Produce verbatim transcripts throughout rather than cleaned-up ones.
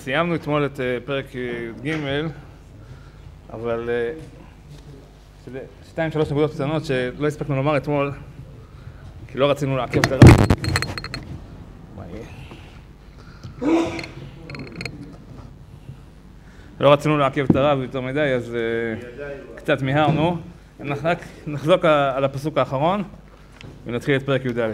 סיימנו אתמול את פרק ג', אבל שזה שתיים שלוש נקודות קטנות שלא הספקנו לומר אתמול, כי לא רצינו לעכב את הרב. לא רצינו לעכב את הרב יותר מדי, אז קצת מיהרנו. רק נחזוק על הפסוק האחרון ונתחיל את פרק י"ד.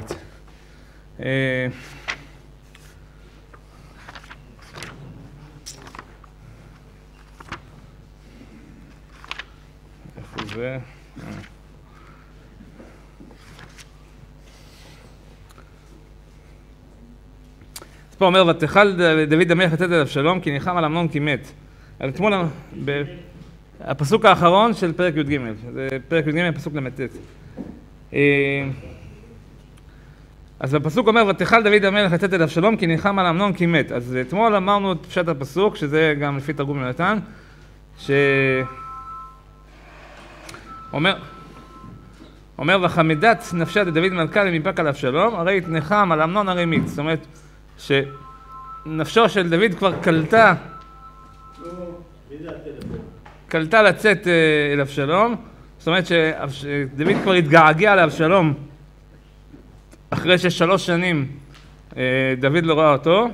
איפה זה? אז פה אומר, ותחל דוד המלך לצאת אל אבשלום, כי ניחם על אמנון כי מת. אז אתמול, הפסוק האחרון של פרק י"ג, זה פרק י"ג, פסוק למ"ט. אז הפסוק אומר, ותחל דוד המלך לצאת אל אבשלום, כי ניחם על אמנון כי מת. אז אתמול אמרנו את פשט הפסוק, שזה גם לפי תרגום יונתן, ש... אומר, אומר, וחמדת נפשה דוד מלכה למפק על אבשלום, הרי ניחם על אמנון הרי מת. זאת אומרת, שנפשו של דוד כבר קלטה, קלטה לצאת אל אבשלום, זאת אומרת שדוד כבר התגעגע לאבשלום אחרי ששלוש שנים דוד לא ראה אותו.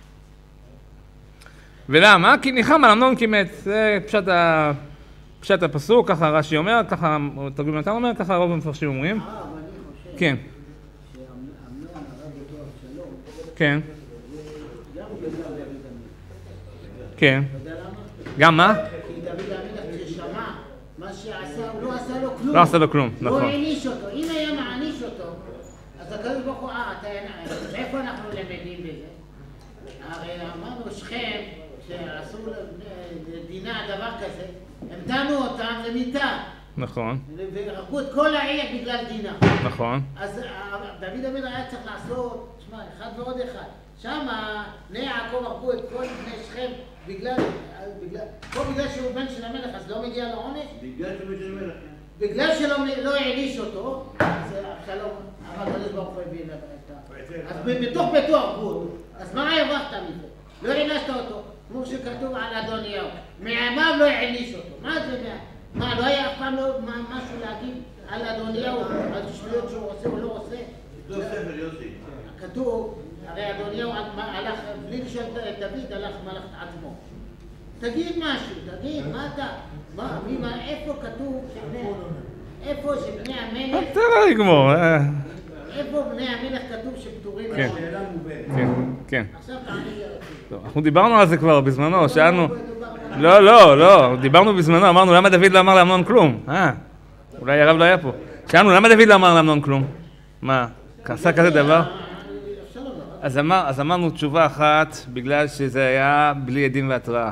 ולמה? כי ניחם על אמנון כי מת. זה פשט, ה... פשט הפסוק, ככה רש"י אומר, ככה תרגום יונתן אומר, ככה רוב המפרשים אומרים. אה, אבל אני חושב כן. שאמנון הרג אותו אבשלום. כן. גם בגלל דוד המלך. כן. אתה יודע למה? גם מה? כי דוד המלך כששמע מה שעשה, הוא לא עשה לו כלום. לא עשה לו כלום, נכון. לא העניש אותו. אם היה מעניש אותו, אז הקדוש ברוך הוא, אה, אתה... איפה אנחנו למדים בזה? הרי אמרנו שכם, שעשו לדינה דבר כזה, הם דנו אותם למיטה. נכון. והרגו את כל העיר בגלל דינה. נכון. אז דוד המלך היה צריך לעשות, תשמע, אחד ועוד אחד. שמה בני יעקב הרגו את כל בני שכם בגלל, פה בגלל שהוא בן של המלך, אז לא מגיע לעונש? בגלל שהוא בן של המלך. בגלל שלא העניש אותו, אז אבשלום, אבל הקדוש ברוך הוא הביא את ה... אז בתוך ביתו הרגו אותו. אז מה הרווחת מזה? לא הענשת אותו, כמו שכתוב על אדוניהו. מימיו לא העניש אותו. מה זה מה? מה, לא היה אף פעם משהו להגיד על אדוניהו, על שטויות שהוא עושה או לא עושה? לא ספר יוסי. כתוב, הרי אדוניהו הלך, בלי לשאול את דוד, הלך מלך עצמו. תגיד משהו, תגיד, מה אתה, מה, מה, איפה כתוב שבני, איפה שבני המלך, תן לה לגמור. איפה בני המלך כתוב שפטורים? כן, כן, כן. עכשיו תעני לי. אנחנו דיברנו על זה כבר בזמנו, שאלנו... לא, לא, לא, דיברנו בזמנו, אמרנו למה דוד לא אמר לאמנון כלום? אה, אולי הרב לא היה פה. שאלנו למה דוד לא אמר לאמנון כלום? מה, עשה כזה דבר? אז, אמר, אז אמרנו תשובה אחת, בגלל שזה היה בלי עדים והתראה.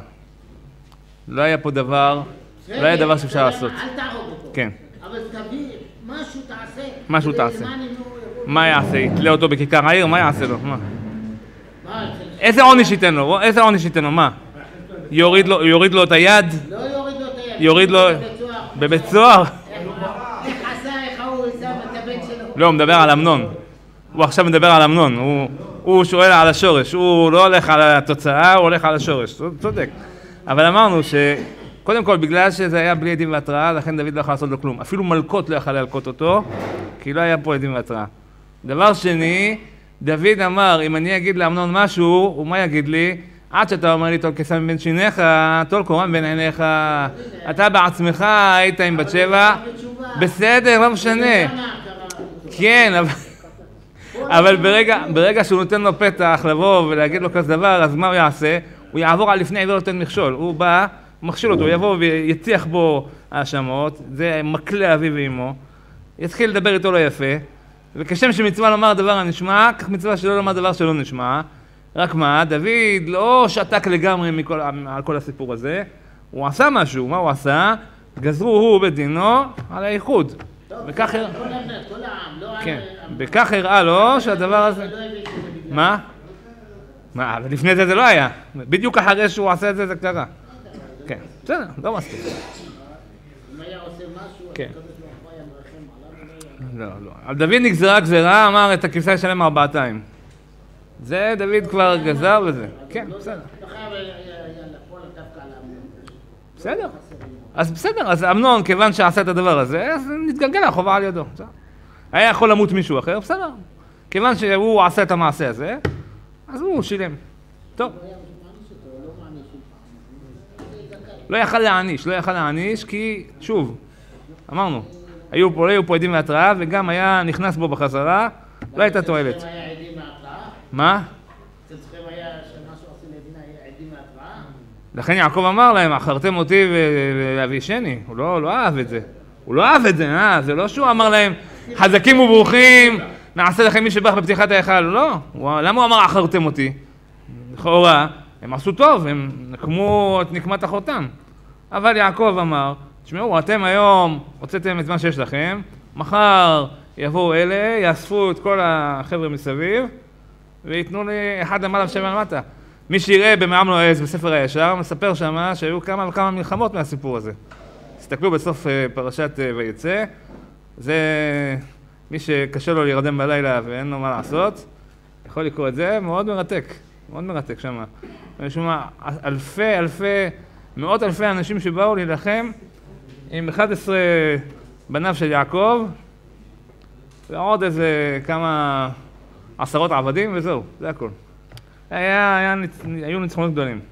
לא היה פה דבר, לא היה דבר שאפשר לעשות. אל תהרוג אותו. כן. אבל תביא, משהו תעשה. משהו תעשה. מה יעשה? יתלה אותו בכיכר העיר? מה יעשה לו? מה? איזה עונש ייתן לו? איזה עונש ייתן לו? מה? יוריד לו, יוריד לו את היד? לא יוריד לו את היד. יוריד לו... בבית סוהר? איך עשה, איך הוא שם את הבן שלו? לא, הוא מדבר על אמנון. הוא עכשיו מדבר על אמנון. הוא, הוא שואל על השורש. הוא לא הולך על התוצאה, הוא הולך על השורש. צודק. אבל אמרנו שקודם כל, בגלל שזה היה בלי עדים והתראה, לכן דוד לא יכול לעשות לו כלום. אפילו מלכות לא יכול להלקות אותו, כי לא היה פה עדים והתראה. דבר שני, דוד אמר, אם אני אגיד לאמנון משהו, הוא מה יגיד לי? עד שאתה אומר לי, טול קסם בין שיניך, טול קורם בין עיניך, אתה בעצמך היית עם בת שבע, בסדר, לא משנה. כן, אבל, אבל ברגע, ברגע שהוא נותן לו פתח לבוא ולהגיד לו כזה דבר, אז מה הוא יעשה? הוא יעבור על לפני עבר נותן מכשול. הוא בא, מכשיל אותו, הוא יבוא ויציח בו האשמות, זה מקלה אביו ואמו, יתחיל לדבר איתו לא יפה, וכשם שמצווה לומר דבר הנשמע, כך מצווה שלא לומר דבר שלא נשמע. רק מה, דוד לא שתק לגמרי מכל, על כל הסיפור הזה, הוא עשה משהו, מה הוא עשה? גזרו הוא בדינו על האיחוד. וכך הראה... כן, וכך הראה לו שהדבר הזה... מה? מה, אבל לפני זה זה לא היה. בדיוק אחרי שהוא עשה את זה, זה קרה. כן, בסדר, לא מספיק. אם היה עושה משהו, כן. אז היה מרחם עליו. לא, לא. על דוד נגזרה גזרה, אמר את הכבשה ישלם ארבעתיים. זה דוד כבר גזר בזה. כן, בסדר. לא חייב לפעול דווקא על אמנון. בסדר. אז בסדר, אז אמנון, כיוון שעשה את הדבר הזה, אז נתגלגל החובה על ידו. היה יכול למות מישהו אחר, בסדר. כיוון שהוא עשה את המעשה הזה, אז הוא שילם. טוב. לא יכל להעניש, לא יכל להעניש, כי, שוב, אמרנו, היו פה, היו פה עדים מהתראה, וגם היה נכנס בו בחזרה, לא הייתה תועלת. אצלכם היה עדים מהתראה? מה? אצלכם היה שמשהו עושים לדין היה עדים מהתראה? לכן יעקב אמר להם, אחרתם אותי ולהבישני, הוא לא, לא אהב את זה. הוא לא אהב את זה, אה? זה לא שהוא אמר להם, חזקים וברוכים, נעשה לכם מי שבח בפתיחת ההיכל, לא. הוא, למה הוא אמר אחרתם אותי? לכאורה, הם עשו טוב, הם נקמו את נקמת אחותם. אבל יעקב אמר, תשמעו, אתם היום הוצאתם את מה שיש לכם, מחר יבואו אלה, יאספו את כל החבר'ה מסביב, ויתנו לי אחד למעלה ושבע למטה. מי שיראה במעם לועז בספר הישר, מספר שמה שהיו כמה וכמה מלחמות מהסיפור הזה. תסתכלו בסוף פרשת ויצא, זה מי שקשה לו להירדם בלילה ואין לו מה לעשות, יכול לקרוא את זה, מאוד מרתק, מאוד מרתק שמה. אני שומע אלפי, אלפי, מאות אלפי אנשים שבאו להילחם עם אחד עשר בניו של יעקב, ועוד איזה כמה עשרות עבדים וזהו, זה הכל. היה, היה, היו ניצחונות גדולים.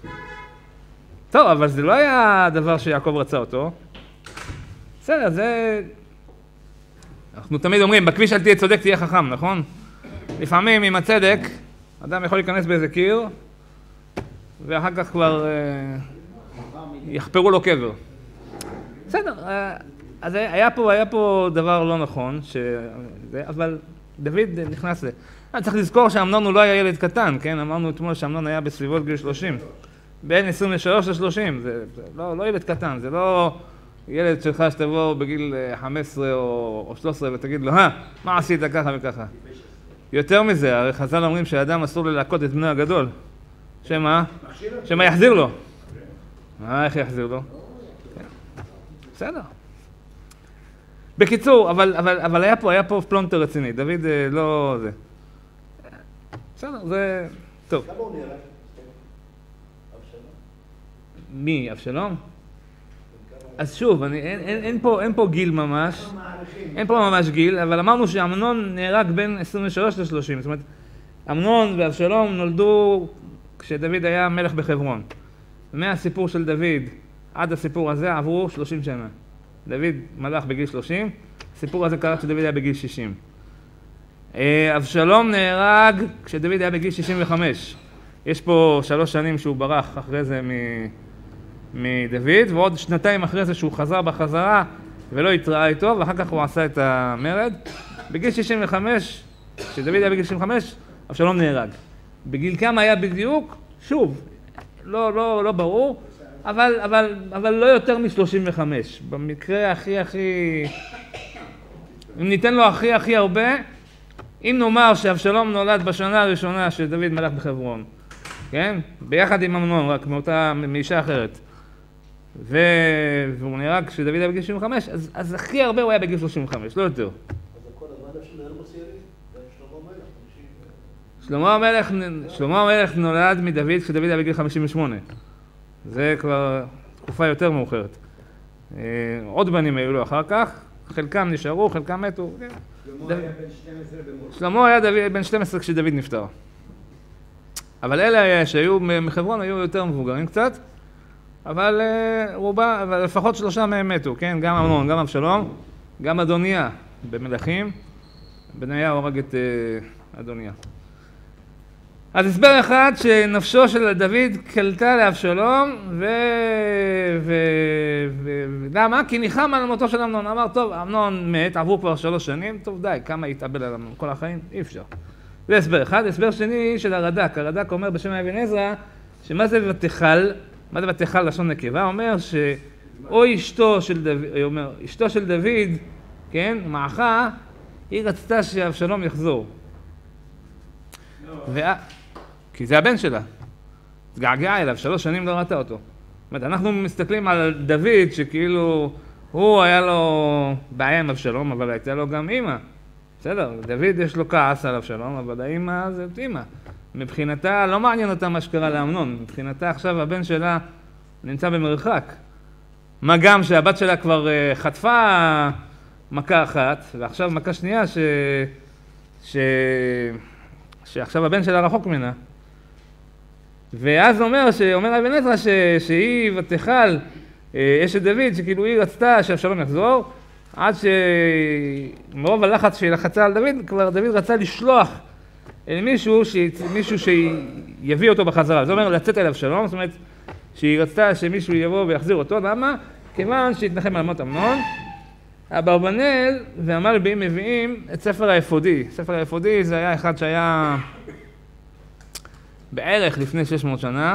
טוב, אבל זה לא היה הדבר שיעקב רצה אותו. בסדר, זה... אנחנו תמיד אומרים, בכביש אל תהיה צודק, תהיה חכם, נכון? לפעמים עם הצדק, אדם יכול להיכנס באיזה קיר, ואחר כך כבר אה, יחפרו לו קבר. בסדר, אה, אז היה פה, היה פה דבר לא נכון, ש... אבל דוד נכנס לזה. אני צריך לזכור שאמנון הוא לא היה ילד קטן, כן? אמרנו אתמול שאמנון היה בסביבות גיל שלושים. בין עשרים ושלוש ל-שלושים, זה, זה לא, לא ילד קטן, זה לא ילד שלך שתבוא בגיל חמש עשרה או, או שלוש עשרה ותגיד לו, אה, מה עשית ככה וככה? יותר מזה, הרי חז"ל אומרים שהאדם אסור ללהכות את בנו הגדול. שמה? שמה יחזיר לו. מה, איך יחזיר לו? בסדר. בקיצור, אבל, אבל, אבל היה פה, היה פה פלונטר רציני, דוד לא זה. בסדר, זה... טוב. כמה הוא נראה? מי? אבשלום? אז שוב, אני, אין, אין, אין, פה, אין פה גיל ממש, אין פה ממש גיל, אבל אמרנו שאמנון נהרג בין עשרים ושלוש ל-שלושים, זאת אומרת, אמנון ואבשלום נולדו כשדוד היה מלך בחברון. מהסיפור של דוד עד הסיפור הזה עברו שלושים שנה. דוד מלך בגיל שלושים, הסיפור הזה קרה כשדוד היה בגיל שישים. אבשלום נהרג כשדוד היה בגיל שישים וחמש. יש פה שלוש שנים שהוא ברח אחרי זה מ... מדוד, ועוד שנתיים אחרי זה שהוא חזר בחזרה ולא התראה איתו, ואחר כך הוא עשה את המרד. בגיל שישים וחמש, כשדוד היה בגיל שישים וחמש, אבשלום נהרג. בגיל כמה היה בדיוק? שוב, לא, לא, לא ברור, אבל, אבל, אבל לא יותר מ-שלושים וחמש. במקרה הכי הכי... אם ניתן לו הכי הכי הרבה, אם נאמר שאבשלום נולד בשנה הראשונה של דוד מלך בחברון, כן? ביחד עם אמנון, רק מאותה, מאישה אחרת. ו... והוא נהרג כשדוד היה בגיל שישים וחמש, אז, אז הכי הרבה הוא היה בגיל שלושים וחמש, לא יותר. אז הכל הזמן של נהר בצעירים, זה שלמה שלמה המלך. המלך, שלמה המלך נולד מדוד כשדוד היה בגיל חמישים ושמונה. זה כבר תקופה יותר מאוחרת. עוד בנים היו לו אחר כך, חלקם נשארו, חלקם מתו. שלמה היה בן שתים עשרה במות. שלמה היה בן שתים עשרה כשדוד נפטר. אבל אלה שהיו מחברון היו יותר מבוגרים קצת, אבל רובה, אבל לפחות שלושה מהם מתו, כן? גם אמנון, גם אבשלום, גם אדוניה במלכים. בניה הורג את אדוניה. אז הסבר אחד שנפשו של דוד קלטה לאבשלום, ו... ו... ו... למה? כי ניחם על מותו של אמנון. אמר, טוב, אמנון מת, עברו כבר שלוש שנים, טוב די, כמה יתאבל על אמנון כל החיים? אי אפשר. זה הסבר אחד. הסבר שני של הרד"ק. הרד"ק אומר בשם אבן עזרא, שמה זה ותחל, מה זה ותחל לשון נקבה? אומר שאו אשתו של דוד, אומר, אשתו של דוד, כן, מעכה, היא רצתה שאבשלום יחזור. ו... כי זה הבן שלה. התגעגעה אליו, שלוש שנים לא ראתה אותו. זאת אומרת, אנחנו מסתכלים על דוד שכאילו הוא היה לו בעיה עם אבשלום, אבל הייתה לו גם אמא בסדר, דוד יש לו כעס על אבשלום, אבל האמא זה אמא. מבחינתה לא מעניין אותה מה שקרה לאמנון, מבחינתה עכשיו הבן שלה נמצא במרחק. מה גם שהבת שלה כבר חטפה מכה אחת, ועכשיו מכה שנייה ש... ש... שעכשיו הבן שלה רחוק ממנה. ואז אומר, שאומר אבן עזרא ש... שהיא ותחל אשת דוד, שכאילו היא רצתה שאבשלום יחזור, עד שמרוב הלחץ שהיא לחצה על דוד, כבר דוד רצה לשלוח אל מישהו, ש... מישהו שיביא אותו בחזרה. זאת אומרת, לצאת אל אבשלום, זאת אומרת, שהיא רצתה שמישהו יבוא ויחזיר אותו. למה? כיוון שהתנחם על מות אמנון, אברבנאל והמלבי מביאים את ספר האפודי. ספר האפודי זה היה אחד שהיה בערך לפני שש מאות שנה.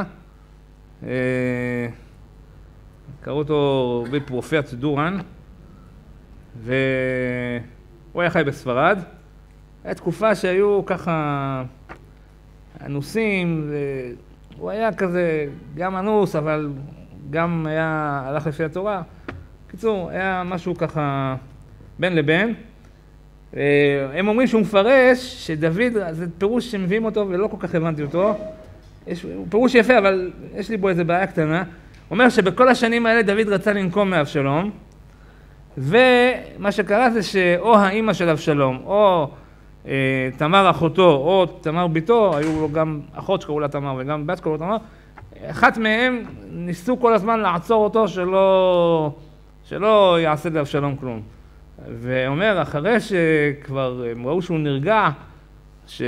קראו אותו בפרופיית דורן, והוא היה חי בספרד. הייתה תקופה שהיו ככה אנוסים, והוא היה כזה גם אנוס, אבל גם היה הלך לפי התורה. קיצור, היה משהו ככה בין לבין. הם אומרים שהוא מפרש שדוד, זה פירוש שמביאים אותו ולא כל כך הבנתי אותו. יש, הוא פירוש יפה, אבל יש לי בו איזה בעיה קטנה. הוא אומר שבכל השנים האלה דוד רצה לנקום מאבשלום, ומה שקרה זה שאו האמא של אבשלום, או אה, תמר אחותו, או תמר ביתו, היו לו גם אחות שקראו לה תמר וגם בת שקראו לה תמר, אחת מהם ניסו כל הזמן לעצור אותו שלא, שלא יעשה לאבשלום כלום. ואומר, אחרי שכבר הם ראו שהוא נרגע, ש...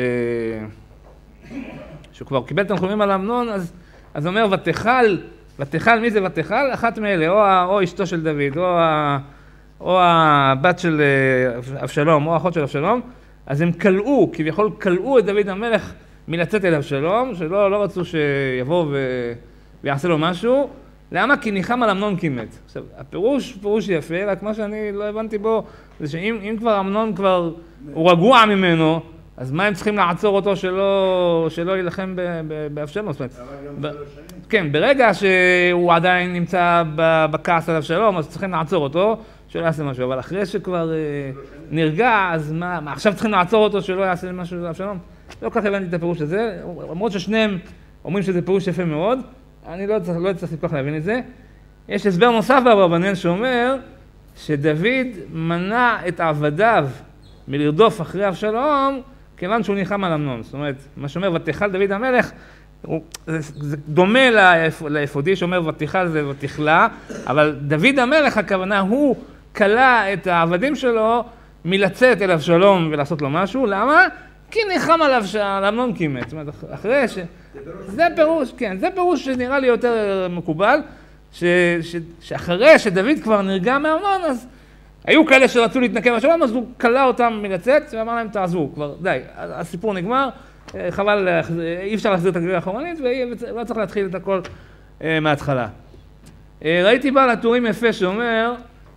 שהוא כבר קיבל תנחומים על אמנון, אז, אז אומר, ותחל, ותחל, מי זה ותחל? אחת מאלה, או, או אשתו של דוד, או, ה, או הבת של אבשלום, או האחות של אבשלום, אז הם קלעו, כביכול קלעו את דוד המלך מלצאת אל אבשלום, שלא לא רצו שיבוא ו... ויעשה לו משהו. למה? כי ניחם על אמנון כמת. עכשיו, הפירוש פירוש יפה, רק מה שאני לא הבנתי בו, זה שאם כבר אמנון כבר, הוא רגוע ממנו, אז מה הם צריכים לעצור אותו שלא, שלא ילחם באבשלום? ב... כן, ברגע שהוא עדיין נמצא בכעס על אבשלום, אז צריכים לעצור אותו, שלא יעשה משהו. אבל אחרי שכבר נרגע, אז מה, מה עכשיו צריכים לעצור אותו שלא יעשה משהו לאבשלום? לא כך הבנתי את הפירוש הזה, למרות ששניהם אומרים שזה פירוש יפה מאוד, אני לא צריך, לא צריך כל כך להבין את זה. יש הסבר נוסף באברבנאל שאומר שדוד מנע את עבדיו מלרדוף אחרי אבשלום, כיוון שהוא ניחם על אמנון. זאת אומרת, מה שאומר ותחל דוד המלך, הוא, זה, זה דומה לאפודי שאומר ותחל זה ותחלה, אבל דוד המלך הכוונה הוא קלה את העבדים שלו מלצאת אל אבשלום ולעשות לו משהו. למה? כי ניחם עליו על אמנון כמת. זאת אומרת, אחרי ש... זה פירוש, כן, זה פירוש שנראה לי יותר מקובל, ש, ש, שאחרי שדוד כבר נרגע מאמנון, אז היו כאלה שרצו להתנקם אבשלום, אז הוא קלה אותם מלצאת, ואמר להם תעזבו, כבר די, הסיפור נגמר, חבל, אי אפשר להחזיר את הגבייה האחרונית, ולא צריך להתחיל את הכל מההתחלה. ראיתי בעל הטורים יפה שאומר,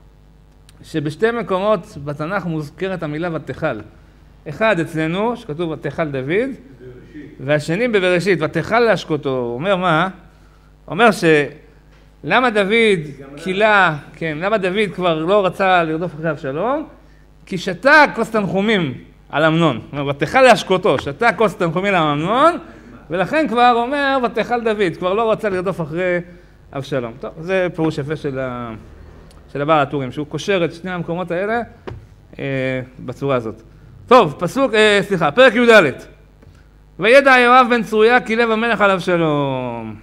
שבשתי מקומות בתנ"ך מוזכרת המילה ותחל. אחד אצלנו, שכתוב ותחל דוד, והשני בבראשית, ותחל להשקותו. הוא אומר מה? אומר שלמה דוד קילה, כן, למה דוד כבר לא רצה לרדוף אחרי אבשלום? כי שתה כוס תנחומים על אמנון. זאת אומרת, ותחל להשקותו, שתה כוס תנחומים על אמנון, ולכן כבר אומר ותחל דוד, כבר לא רצה לרדוף אחרי אבשלום. טוב, זה פירוש יפה של, ה... של הבעל הטורים, שהוא קושר את שני המקומות האלה אה, בצורה הזאת. טוב, פסוק, אה, סליחה, פרק י"ד. וידע יואב בן צרויה כי לב המלך על אבשלום.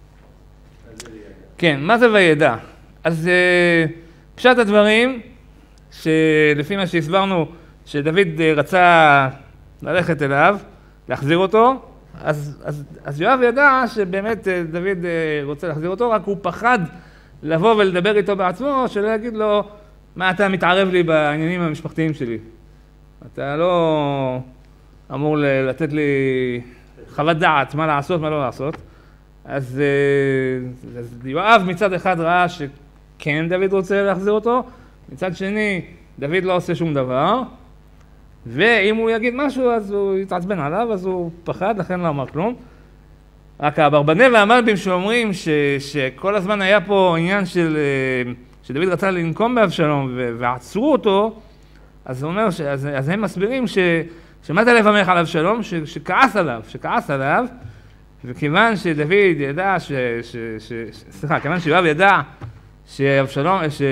כן, מה זה וידע? אז אה, פשט הדברים, שלפי מה שהסברנו, שדוד אה, רצה ללכת אליו, להחזיר אותו, אז, אז, אז יואב ידע שבאמת אה, דוד אה, רוצה להחזיר אותו, רק הוא פחד לבוא ולדבר איתו בעצמו, שלא יגיד לו, מה אתה מתערב לי בעניינים המשפחתיים שלי? אתה לא אמור לתת לי חוות דעת מה לעשות, מה לא לעשות. אז, אז יואב מצד אחד ראה שכן דוד רוצה להחזיר אותו, מצד שני דוד לא עושה שום דבר, ואם הוא יגיד משהו אז הוא יתעצבן עליו, אז הוא פחד, לכן לא אמר כלום. רק האברבנאל והמלבים שאומרים ש, שכל הזמן היה פה עניין של, שדוד רצה לנקום באבשלום ועצרו אותו, אז הוא אומר, ש, אז, אז הם מסבירים ש, שמת לב המלך על אבשלום, ש, שכעס עליו, שכעס עליו, וכיוון שדוד ידע, ש, ש, ש, ש, סליחה, כיוון שיואב ידע שאבשלום, ש...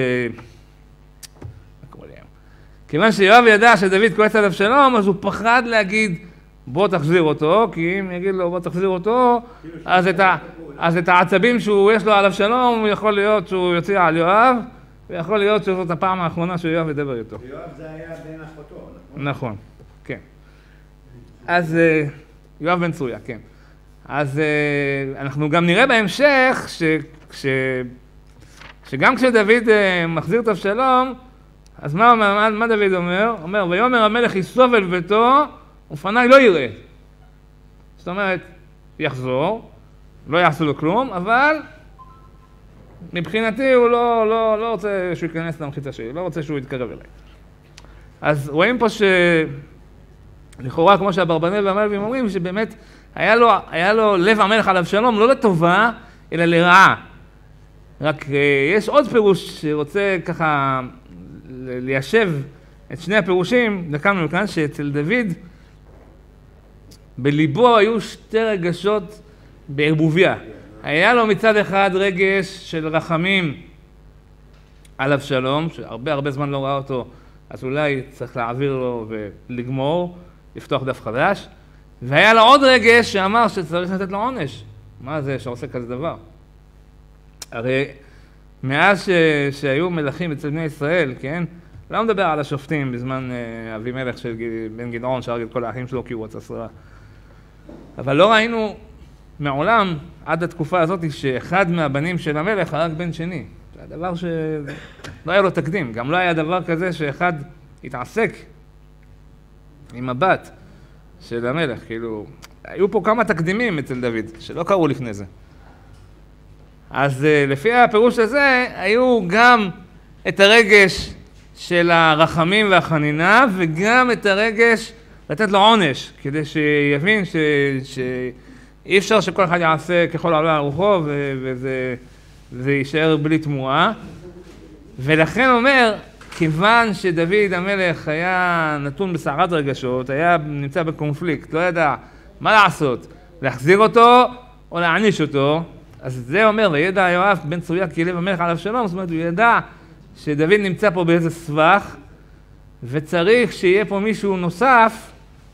כיוון שיואב ידע שדוד כועס על אבשלום, אז הוא פחד להגיד, בוא תחזיר אותו, כי אם יגיד לו בוא תחזיר אותו, אז את, ה, אז את העצבים שיש לו על אבשלום, יכול להיות שהוא יוציא על יואב, ויכול להיות שזאת הפעם האחרונה שיואב ידבר איתו. יואב זה היה בן אחותו, נכון? נכון, כן. אז יואב בן צרויה, כן. אז אנחנו גם נראה בהמשך, ש, ש, שגם כשדוד מחזיר את אבשלום, אז מה, מה, מה דוד אומר? אומר, ויאמר המלך יסוב אל ביתו, ופניי לא יראה. זאת אומרת, יחזור, לא יעשו לו כלום, אבל מבחינתי הוא לא, לא, לא רוצה שהוא ייכנס למחיצה שלי, לא רוצה שהוא יתקרב אליי. אז רואים פה שלכאורה, כמו שהברבנאל והמלווים אומרים, שבאמת היה לו, היה לו לב המלך על אבשלום, לא לטובה, אלא לרעה. רק יש עוד פירוש שרוצה ככה ליישב את שני הפירושים, לכאן ולכאן, שאצל דוד בליבו היו שתי רגשות בערבוביה. היה לו מצד אחד רגש של רחמים על אבשלום, שהרבה הרבה זמן לא ראה אותו, אז אולי צריך להעביר לו ולגמור, לפתוח דף חדש. והיה לו עוד רגש שאמר שצריך לתת לו עונש. מה זה שעושה כזה דבר? הרי מאז ש... שהיו מלכים אצל בני ישראל, כן? לא מדבר על השופטים בזמן uh, אבימלך של בן גדעון שהרג את כל האחים שלו כי הוא רצה שררה. אבל לא ראינו מעולם עד התקופה הזאת שאחד מהבנים של המלך הרג בן שני. זה הדבר שלא היה לו תקדים. גם לא היה דבר כזה שאחד התעסק עם הבת של המלך. כאילו, היו פה כמה תקדימים אצל דוד שלא קראו לפני זה. אז לפי הפירוש הזה, היו גם את הרגש של הרחמים והחנינה, וגם את הרגש לתת לו עונש, כדי שיבין ש... שאי אפשר שכל אחד יעשה ככל העולה על רוחו, ו... וזה... וזה יישאר בלי תמורה. ולכן אומר, כיוון שדוד המלך היה נתון בסערת רגשות, היה נמצא בקונפליקט, לא ידע מה לעשות, להחזיר אותו או להעניש אותו, אז זה אומר, וידע יואב בן צרויה כי לב המלך על אבשלום, זאת אומרת, הוא ידע שדוד נמצא פה באיזה סבך, וצריך שיהיה פה מישהו נוסף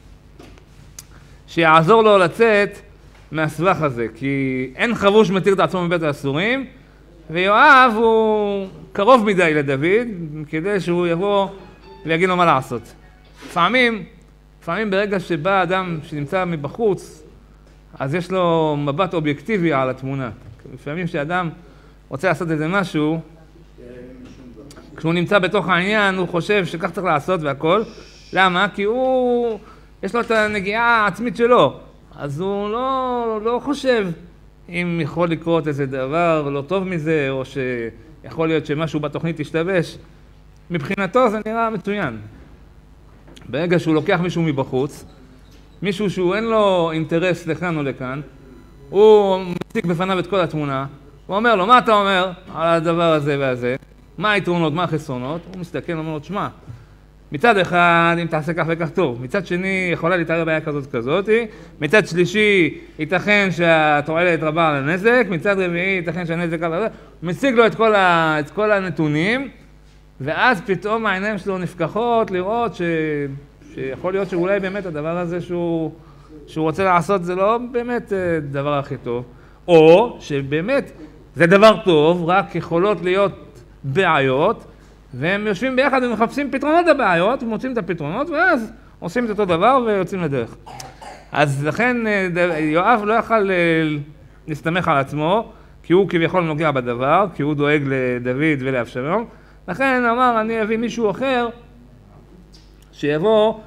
שיעזור לו לצאת מהסבך הזה, כי אין חבוש מתיר את עצמו מבית האסורים, ויואב הוא קרוב מדי לדוד, כדי שהוא יבוא ויגיד לו מה לעשות. לפעמים, לפעמים ברגע שבא אדם שנמצא מבחוץ, אז יש לו מבט אובייקטיבי על התמונה. לפעמים שאדם רוצה לעשות איזה משהו, כשהוא נמצא בתוך העניין, הוא חושב שכך צריך לעשות והכל. למה? כי הוא, יש לו את הנגיעה העצמית שלו. אז הוא לא, לא חושב אם יכול לקרות איזה דבר לא טוב מזה, או שיכול להיות שמשהו בתוכנית ישתבש. מבחינתו זה נראה מצוין. ברגע שהוא לוקח מישהו מבחוץ, מישהו שהוא אין לו אינטרס לכאן או לכאן, הוא מציג בפניו את כל התמונה, הוא אומר לו, מה אתה אומר על הדבר הזה והזה? מה היתרונות, מה החסרונות? הוא מסתכל ואומר לו, תשמע, מצד אחד, אם תעשה כך וכך טוב, מצד שני, יכולה להתערב בעיה כזאת כזאת, מצד שלישי, ייתכן שהתועלת רבה על הנזק, מצד רביעי, ייתכן שהנזק על הנזק, הוא מציג לו את כל, ה... את כל הנתונים, ואז פתאום העיניים שלו נפקחות לראות ש... שיכול להיות שאולי באמת הדבר הזה שהוא, שהוא רוצה לעשות זה לא באמת דבר הכי טוב, או שבאמת זה דבר טוב, רק יכולות להיות בעיות, והם יושבים ביחד ומחפשים פתרונות לבעיות, ומוצאים את הפתרונות, ואז עושים את אותו דבר ויוצאים לדרך. אז לכן יואב לא יכל להסתמך על עצמו, כי הוא כביכול נוגע בדבר, כי הוא דואג לדוד ולאבשלום, לכן אמר, אני אביא מישהו אחר, שיבוא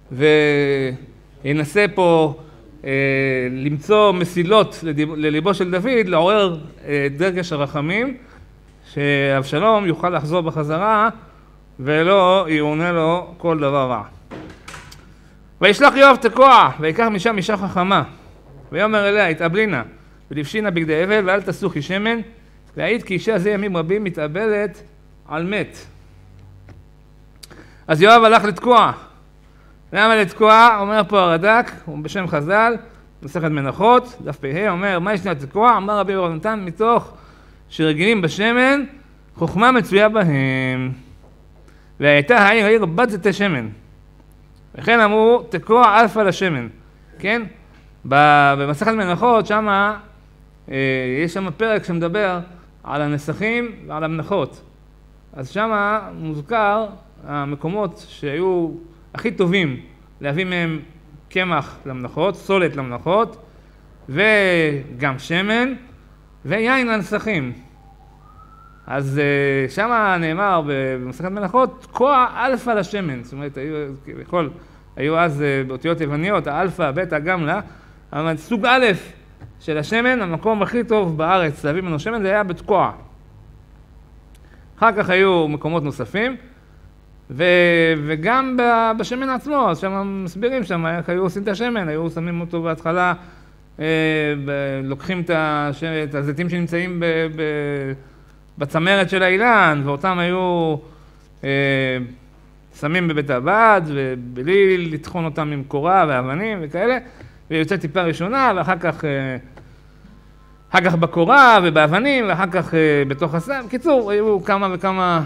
וינסה פה אה, למצוא מסילות לדיב, לליבו של דוד, לעורר אה, דרגש הרחמים, שאבשלום יוכל לחזור בחזרה ולא יעונה לו כל דבר רע. וישלח יואב תקוע, ויקח משם אישה חכמה, ויאמר אליה, התאבלינה, ולבשינה בגדי אבל, ואל תסוכי שמן, להעיד כי אישה זה ימים רבים מתאבלת על מת. אז יואב הלך לתקוע. למה לתקוע? אומר פה הרד"ק, הוא בשם חז"ל, מסכת מנחות, דף פ"ה, אומר, מה ישנה לתקוע? אמר רבי יהונתן, מתוך שרגילים בשמן, חוכמה מצויה בהם. והייתה העיר העיר בת זיתי שמן. וכן אמרו, תקוע אלפא לשמן. כן? במסכת מנחות, שמה, יש שם פרק שמדבר על הנסכים ועל המנחות. אז שמה מוזכר המקומות שהיו הכי טובים להביא מהם קמח למנחות, סולת למנחות, וגם שמן, ויין לנסכים. אז שמה נאמר במסכת מנחות, תקוע אלפא לשמן. זאת אומרת, היו, בכל, היו אז באותיות יווניות, האלפא, הבטא, גמלה, אבל סוג א' של השמן, המקום הכי טוב בארץ להביא ממנו שמן, זה היה בתקוע. אחר כך היו מקומות נוספים, ו, וגם בשמן עצמו, אז שם מסבירים שם איך היו עושים את השמן, היו שמים אותו בהתחלה, אה, ב, לוקחים את, הש, את הזיתים שנמצאים ב, ב, בצמרת של האילן, ואותם היו אה, שמים בבית הבד, ובלי לטחון אותם עם קורה ואבנים וכאלה, ויוצא טיפה ראשונה, ואחר כך, אה, אחר כך בקורה ובאבנים, ואחר כך אה, בתוך הסם. קיצור, היו כמה וכמה...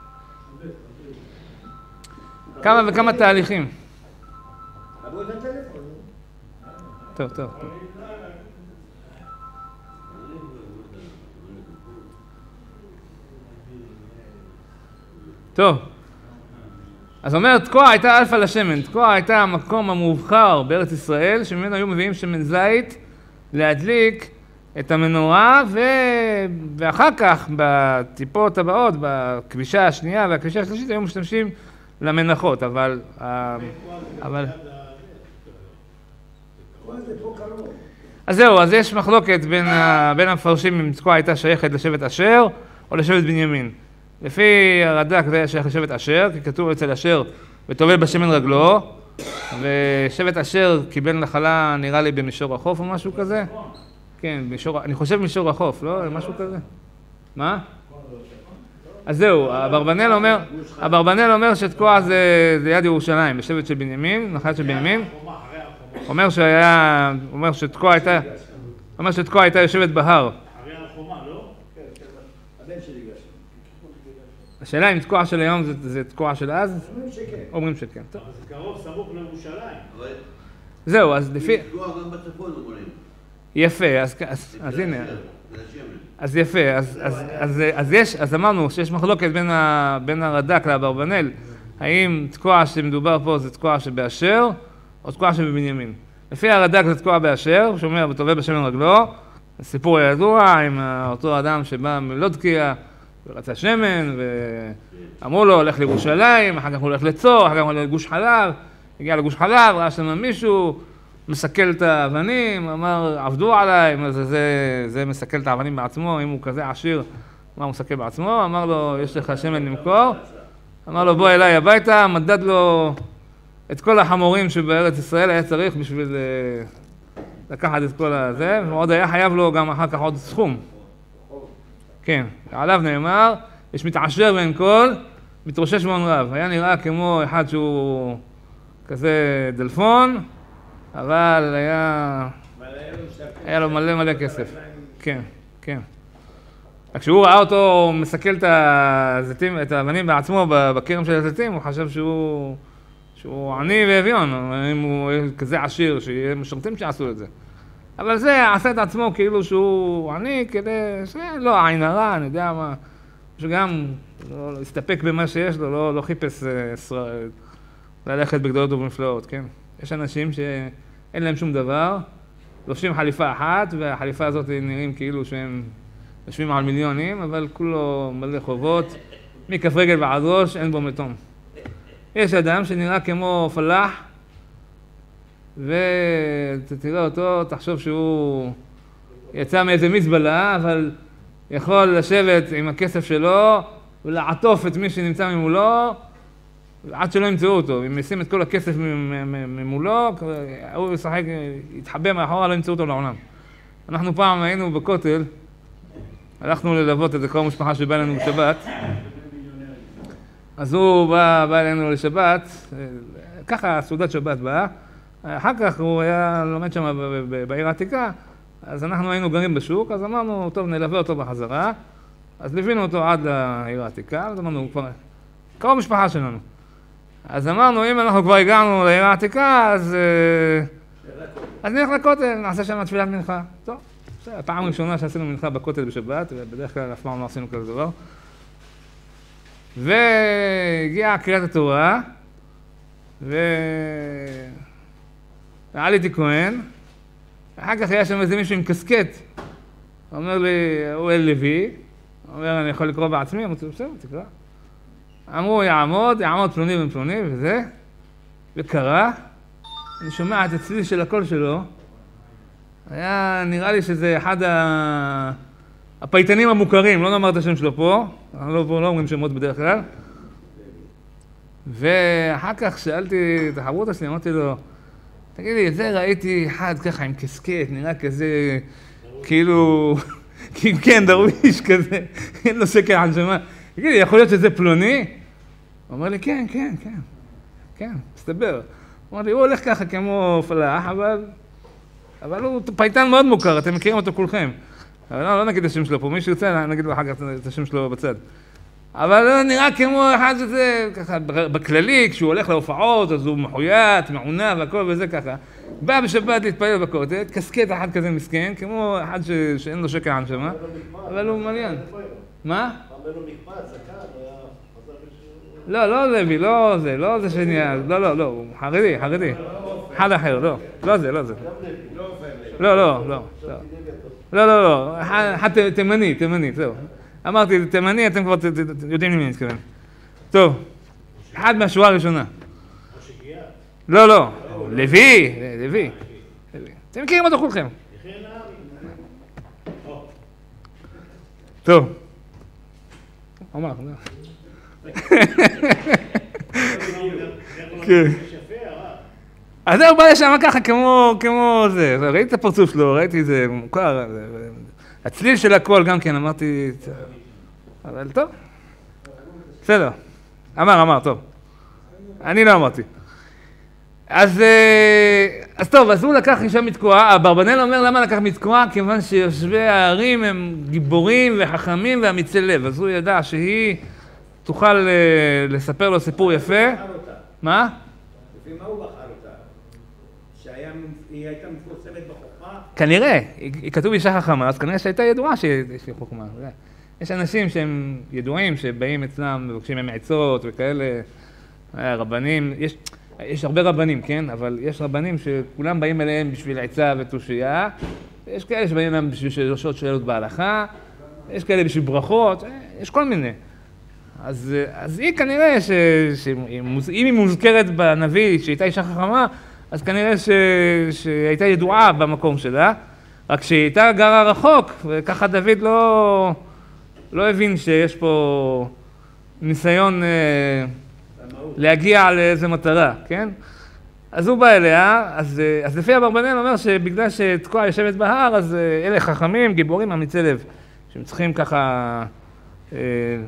כמה וכמה תהליכים. טוב, טוב, טוב. טוב. אז אומרת, תקוע הייתה אלפא לשמן. תקוע הייתה המקום המובחר בארץ ישראל, שממנו היו מביאים שמן זית להדליק את המנורה, ו... ואחר כך בטיפות הבאות, בכבישה השנייה והכבישה השלישית, היו משתמשים למנחות, אבל... אבל... אז זהו, אז יש מחלוקת בין, ה... בין המפרשים אם תקוע הייתה שייכת לשבט אשר או לשבט בנימין. לפי הרד"ק זה היה שייך לשבט אשר, כי כתוב אצל אשר וטובל בשמן רגלו, ושבט אשר קיבל נחלה נראה לי במישור החוף או משהו כזה. כן, מישור... אני חושב מישור החוף, לא? משהו כזה. מה? אז זהו, אברבנאל אומר, אברבנאל אומר שתקוע זה, זה יד ירושלים, בשבט של בנימין, נחלת של בנימין. אומר שהיה, אומר שתקוע הייתה, אומר שתקוע הייתה יושבת בהר. אחרי החומה, לא? כן, הבן שלי גש. השאלה אם תקוע של היום זה, זה תקוע של אז? אומרים שכן. אומרים שכן. אבל זה קרוב סמוך לירושלים. זהו, אז לפי... תקוע גם בצפון אומרים. יפה, אז, אז, אז הנה. אז יפה, אז, אז, אז, אז יש, אז אמרנו שיש מחלוקת בין, ה, בין הרד"ק לאברבנאל, האם תקוע שמדובר פה זה תקוע שבאשר, או תקוע שבבנימין. לפי הרד"ק זה תקוע באשר, שאומר וטובל בשמן רגלו, הסיפור הידוע עם אותו אדם שבא מלודקיה, ורצה שמן, ואמרו לו, הולך לירושלים, אחר כך הוא הולך לצור, אחר כך הוא הולך לגוש חלב, הגיע לגוש חלב, ראה שם מישהו, מסכל את האבנים, אמר, עבדו עליי, זה, זה, זה מסכל את האבנים בעצמו, אם הוא כזה עשיר, מה הוא מסכל בעצמו? אמר לו, יש לך שמן למכור? אמר לו, בוא אליי הביתה, מדד לו את כל החמורים שבארץ ישראל היה צריך בשביל לקחת את כל הזה, ועוד היה חייב לו גם אחר כך עוד סכום. כן, עליו נאמר, יש מתעשר ואין כל, מתרושש בהון רב. היה נראה כמו אחד שהוא כזה דלפון, אבל היה, היה לו מלא מלא כסף. כן, כן. כשהוא ראה אותו מסכל את הזיתים, את האבנים בעצמו בכרם של הזיתים, הוא חשב שהוא, שהוא עני ואביון, אם הוא כזה עשיר, שיהיה משרתים שעשו את זה. אבל זה עשה את עצמו כאילו שהוא עני, כדי שלא עין הרע, אני יודע מה, שגם לא הסתפק במה שיש לו, לא, לא חיפש ישראל, ללכת בגדולות ובנפלאות, כן? יש אנשים שאין להם שום דבר, לובשים חליפה אחת, והחליפה הזאת נראים כאילו שהם יושבים על מיליונים, אבל כולו מלא חובות, מכף רגל ועד ראש, אין בו מתום. יש אדם שנראה כמו פלאח, ותראה אותו, תחשוב שהוא יצא מאיזה מזבלה, אבל יכול לשבת עם הכסף שלו ולעטוף את מי שנמצא ממולו, עד שלא ימצאו אותו. אם ישים את כל הכסף ממולו, הוא ישחק, יתחבא מאחורה, לא ימצאו אותו לעולם. אנחנו פעם היינו בכותל, הלכנו ללוות את כל המשפחה שבא לנו בשבת, אז הוא בא, בא אלינו לשבת, ככה סעודת שבת באה, אחר כך הוא היה לומד שם בעיר העתיקה, אז אנחנו היינו גרים בשוק, אז אמרנו, טוב, נלווה אותו בחזרה, אז ליווינו אותו עד לעיר העתיקה, אז אמרנו, הוא כבר קרוב משפחה שלנו. אז אמרנו, אם אנחנו כבר הגענו לעיר העתיקה, אז, אז נלך לכותל, נעשה שם תפילת מנחה. טוב, בסדר, פעם ראשונה שעשינו מנחה בכותל בשבת, ובדרך כלל אף פעם לא עשינו כזה דבר. והגיעה קריאת התורה, ועליתי כהן, אחר כך היה שם איזה מישהו עם קסקט, הוא אומר לי, הוא אל לוי, הוא אומר, אני יכול לקרוא בעצמי? אמרתי, בסדר, תקרא. אמרו, יעמוד, יעמוד פלוני ופלוני וזה, וקרא, אני שומע את הצליל של הקול שלו, היה נראה לי שזה אחד ה... הפייטנים המוכרים, לא נאמר את השם שלו פה, אנחנו לא, לא אומרים שמות בדרך כלל. ואחר כך שאלתי את החברות שלי, אמרתי לו, תגיד לי, את זה ראיתי אחד ככה עם קסקט, נראה כזה, כאילו, כן, דרוויש כזה, אין לו שקל הנשמה. תגיד לי, יכול להיות שזה פלוני? הוא אומר לי, כן, כן, כן, כן, מסתבר. הוא אומר לי, הוא הולך ככה כמו פלאח, אבל, אבל הוא פייטן מאוד מוכר, אתם מכירים אותו כולכם. אבל לא, לא נגיד את השם שלו פה, מי שירצה, נגיד לו אחר כך את השם שלו בצד. אבל נראה כמו אחד שזה, ככה, בכללי, כשהוא הולך להופעות, אז הוא מחויית, מעונה והכל וזה ככה. בא בשבת להתפלל בכותל, קסקט אחד כזה מסכן, כמו אחד ש... שאין לו שקע הנשמה, אבל הוא מליין. מה? לא, לא לוי, לא זה, לא זה שנהיה, לא, לא, לא, הוא חרדי, חרדי. אחד אחר, לא, לא זה, לא זה. לא, לא, לא, לא. לא, לא, לא, אחד תימני, תימני, זהו. אמרתי, תימני, אתם כבר יודעים למי נתכוון. טוב, אחד מהשורה הראשונה. לא, לא, לוי, לוי. אתם מכירים אותו כולכם. טוב. אומר, אומר. כן. אז זהו, בא לשם ככה כמו זה, ראיתי את הפרצוף שלו, ראיתי איזה מוכר, הצליל של הכל גם כן, אמרתי, אבל טוב, בסדר, אמר, אמר, טוב, אני לא אמרתי. אז טוב, אז הוא לקח אישה מתקועה, אברבנאל אומר למה לקח מתקועה? כיוון שיושבי הערים הם גיבורים וחכמים ואמיצי לב, אז הוא ידע שהיא תוכל לספר לו סיפור יפה. מה? לפי מה הוא בחר אותה? שהיא הייתה מפורסמת בחוכמה? כנראה, היא כתוב אישה חכמה, אז כנראה שהייתה ידועה שיש לי חוכמה. יש אנשים שהם ידועים, שבאים אצלם, מבקשים מהם עצות וכאלה, רבנים, יש, יש הרבה רבנים, כן? אבל יש רבנים שכולם באים אליהם בשביל עצה ותושייה, יש כאלה שבאים אליהם בשביל לשאול שאלות בהלכה, יש כאלה בשביל ברכות, יש כל מיני. אז, אז היא כנראה ש, שאם היא מוזכרת בנביא שהייתה אישה חכמה, אז כנראה ש, שהייתה ידועה במקום שלה, רק שהיא הייתה גרה רחוק, וככה דוד לא, לא הבין שיש פה ניסיון אה, להגיע לאיזו מטרה, כן? אז הוא בא אליה, אז, אז לפי אברבנאל אומר שבגלל שתקוע יושבת בהר, אז אלה חכמים, גיבורים, אמיצי לב, שהם צריכים ככה אה,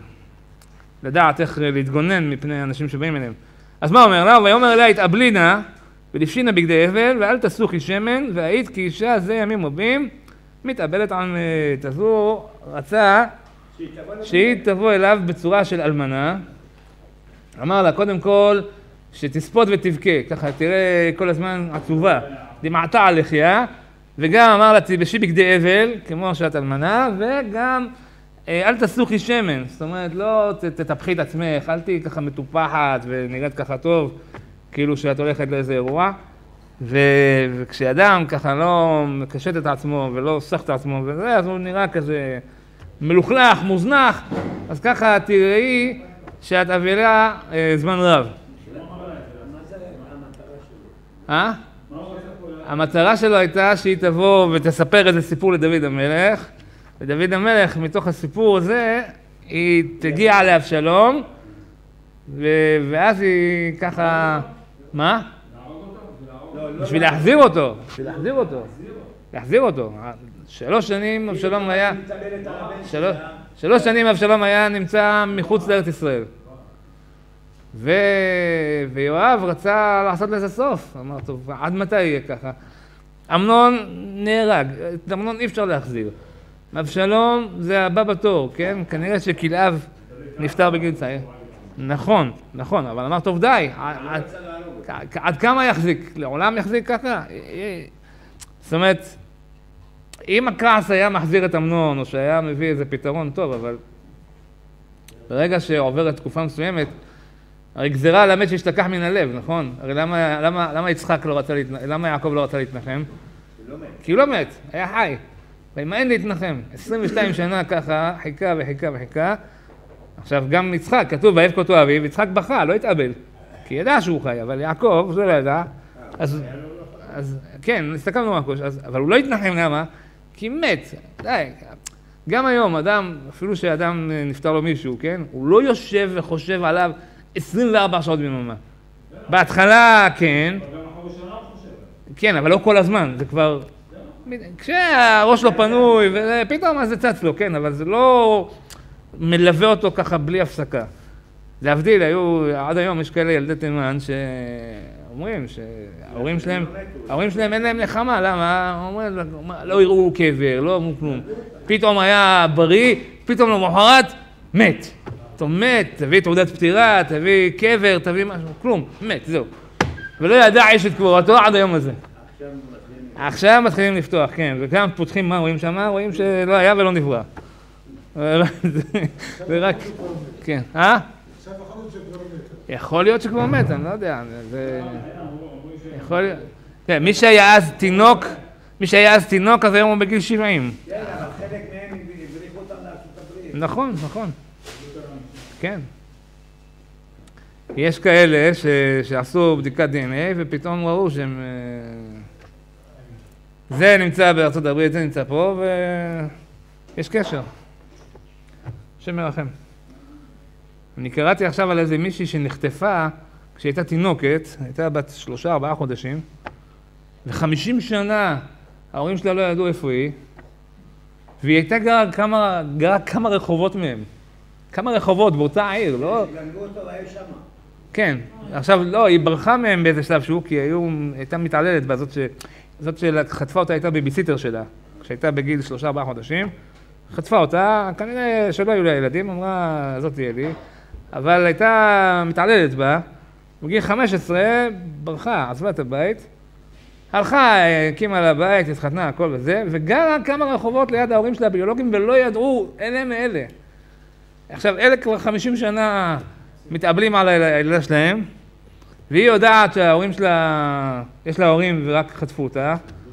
לדעת איך להתגונן מפני אנשים שבאים אליהם. אז מה אומר לה? ויאמר אליה, התאבלי נא ולבשינה בגדי אבל, ואל תסוכי שמן, והיית כי אישה זה ימים רבים, מתאבלת על מת. אז הוא רצה שהיא תבוא אליו בצורה של אלמנה. אמר לה, קודם כל, שתספוד ותבכה, ככה תראה כל הזמן עצובה, דמעתה על לחיה, וגם אמר לה, תלבשי בגדי אבל, כמו שאת אלמנה, וגם אל תסוכי שמן, זאת אומרת, לא תטפחי את עצמך, אל תהי ככה מטופחת ונראית ככה טוב, כאילו שאת הולכת לאיזה אירוע, וכשאדם ככה לא מקשט את עצמו ולא סח את עצמו וזה, אז הוא נראה כזה מלוכלך, מוזנח, אז ככה תראי שאת אבלה זמן רב. אה? המטרה שלו הייתה שהיא תבוא ותספר איזה סיפור לדוד המלך, ודוד המלך מתוך הסיפור הזה היא תגיע לאבשלום, ואז היא ככה, מה? בשביל להחזיר אותו, בשביל להחזיר אותו, להחזיר אותו. שלוש שנים אבשלום היה, שלוש שנים אבשלום היה נמצא מחוץ לארץ ישראל. ו... ויואב רצה לעשות לזה סוף, אמר, טוב, עד מתי יהיה ככה? אמנון נהרג, את אמנון אי אפשר להחזיר. אבשלום זה הבא בתור, כן? כנראה שכלאב נפטר בגיל צעיר. נכון, נכון, אבל אמר, טוב, די, עד, עד כמה יחזיק? לעולם יחזיק ככה? זאת אומרת, אם הכעס היה מחזיר את אמנון, או שהיה מביא איזה פתרון טוב, אבל ברגע שעוברת תקופה מסוימת, הרי גזירה על המת שהשתכח מן הלב, נכון? הרי למה, למה, למה יצחק לא רצה להתנחם? למה יעקב לא רצה להתנחם? לא מת. כי הוא לא מת, היה חי. ואם אין להתנחם, עשרים ושתיים שנה ככה, חיכה וחיכה וחיכה. עכשיו גם יצחק, כתוב, ויבך אותו אביו, יצחק בכה, לא התאבל. כי ידע שהוא חי, אבל יעקב, זה לא ידע. אז, אז כן, הסתכלנו מהקוש, אז, אבל הוא לא התנחם, למה? כי מת, די. גם היום, אדם, אפילו שאדם נפטר לו מישהו, כן? הוא לא יושב וחושב עליו עשרים וארבע שעות ביממה. בהתחלה, כן. כן, אבל לא כל הזמן, זה כבר... כשהראש לא פנוי, ופתאום אז זה צץ לו, כן, אבל זה לא מלווה אותו ככה בלי הפסקה. להבדיל, היו, עד היום יש כאלה ילדי תימן שאומרים שההורים שלהם, ההורים שלהם אין להם נחמה, למה? אומרים, לא יראו קבר, לא אמרו כלום. פתאום היה בריא, פתאום למחרת, מת. טוב, מת, תביא תעודת פטירה, תביא קבר, תביא משהו, כלום, מת, זהו. ולא ידע איש את קבורתו עד היום הזה. עכשיו מתחילים לפתוח, כן, וגם פותחים מה רואים שם, רואים שלא היה ולא נברא. זה רק, כן, אה? יכול להיות שכבר מת, אני לא יודע, זה... יכול להיות... מי שהיה אז תינוק, מי שהיה אז תינוק, אז היום הוא בגיל שבעים. כן, אבל חלק מהם הבריחו אותם לארצות הברית. נכון, נכון. כן. יש כאלה שעשו בדיקת די אן איי ופתאום ראו שהם... זה נמצא בארצות הברית, זה נמצא פה, ויש קשר. שמרחם. אני קראתי עכשיו על איזה מישהי שנחטפה כשהייתה תינוקת, הייתה בת שלושה, ארבעה חודשים, וחמישים שנה ההורים שלה לא ידעו איפה היא, והיא הייתה גרה כמה, גרה כמה רחובות מהם. כמה רחובות באותה עיר, לא... גנבו אותו, היה שם. כן. עכשיו, לא, היא ברחה מהם באיזה שלב שהוא, כי היו, הייתה מתעללת בזאת ש... זאת שחטפה אותה הייתה בביסיטר שלה, כשהייתה בגיל שלושה ארבעה חודשים, חטפה אותה, כנראה שלא היו לה ילדים, אמרה, זאת תהיה לי, אבל הייתה מתעללת בה, בגיל חמש עשרה ברחה, עזבה את הבית, הלכה, הקימה לה בית, התחתנה, הכל וזה, וגרה כמה רחובות ליד ההורים שלה הביולוגיים, ולא ידעו, אלה מאלה. עכשיו, אלה כבר חמישים שנה מתאבלים על הילדה שלהם, והיא יודעת שההורים שלה, יש לה הורים ורק חטפו אותה,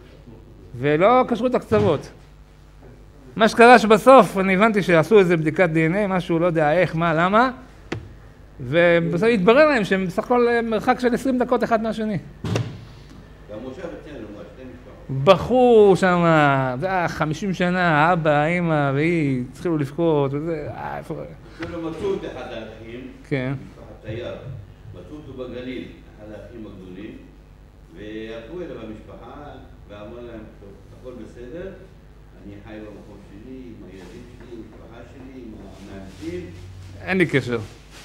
ולא קשרו את הקצוות. מה שקרה שבסוף, אני הבנתי שעשו איזה בדיקת די אן איי, משהו, לא יודע איך, מה, למה, ובסוף התברר להם שהם בסך הכל מרחק של עשרים דקות אחד מהשני. והמושב אצלנו, מה, שתי משפחות? בחור שם, זה היה חמישים שנה, האבא, האמא, והיא התחילו לבכות, וזה, אה, איפה... אפילו מצאו את אחד האחים, כן. משפחת תייר, מצאו אותו בגליל, אחד האחים הגדולים, והלכו אליו במשפחה, ואמרו להם, טוב, הכל בסדר, אני חי במקום שלי, עם הילדים שלי, עם המשפחה שלי, עם המאמצים. אין לי קשר.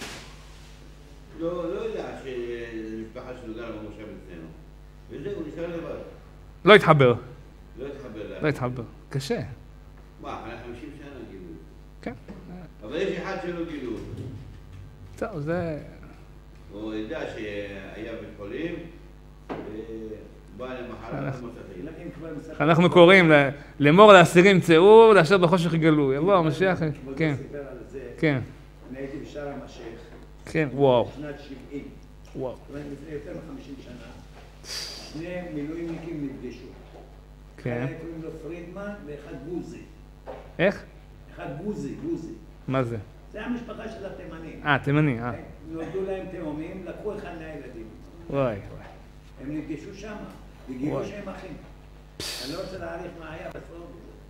לא, לא יודע שהמשפחה שלו גרה במושב אצלנו. וזהו, הוא נשאר לבד. לא התחבר. לא התחבר לה. לא התחבר. קשה. מה, אחרי חמישים שנה גילו. כן. אבל יש אחד שלא גילו. טוב, זה... הוא ידע שהיה בית חולים, ובא למחרת ומצא. אנחנו קוראים לאמור לאסירים צאו, לאשר בחושך יגלו. יבוא המשיח, כן. כן. אני הייתי בשארם א-שייח. כן, וואו. בשנת שבעים. וואו. זאת אומרת, לפני יותר מ-חמישים שנה, שני מילואימניקים נפגשו. כן. אחד קוראים לו פרידמן ואחד בוזי. איך? אחד בוזי, בוזי. מה זה? זה המשפחה של התימנים. אה, תימני, אה. נולדו להם תאומים, לקחו אחד מהילדים. וואי, וואי. הם נפגשו שם, וגילו שהם אחים. אני לא רוצה להעריך מה היה בסוף.